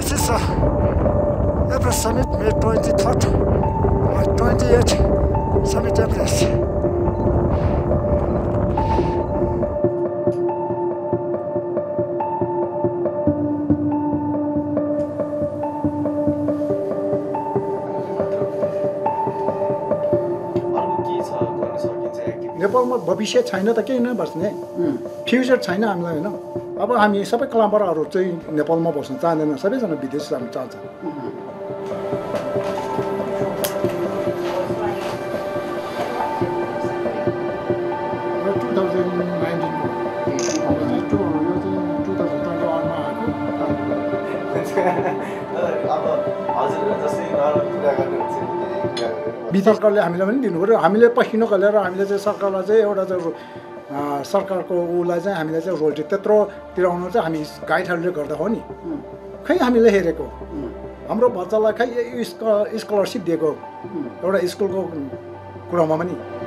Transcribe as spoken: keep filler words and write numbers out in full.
This is a Everest Summit, May twenty-third, or twenty-eighth Summit Everest. नेपालमा भविष्य छैन त केही नै बस्ने फ्युचर छैन हामीलाई हैन अब हामी सबै कलाकारहरू चाहिँ नेपालमा बस्न चाहँदैन सबैजना विदेश जान चाहन्छ सरकारले हामीलाई पनि दिनु पर्यो हामीले पसिनो गलेर हामीले चाहिँ सरकारलाई चाहिँ एउटा चाहिँ सरकारको उलाई चाहिँ हामीले चाहिँ रोल्टी त्यत्रो तिराउनु चाहिँ हामी गाइडहरूले गर्दा हो नि खै हामीले हेरेको हाम्रो बच्चालाई खै स्कलरसिप दिएको एउटा स्कुलको कुरामा पनि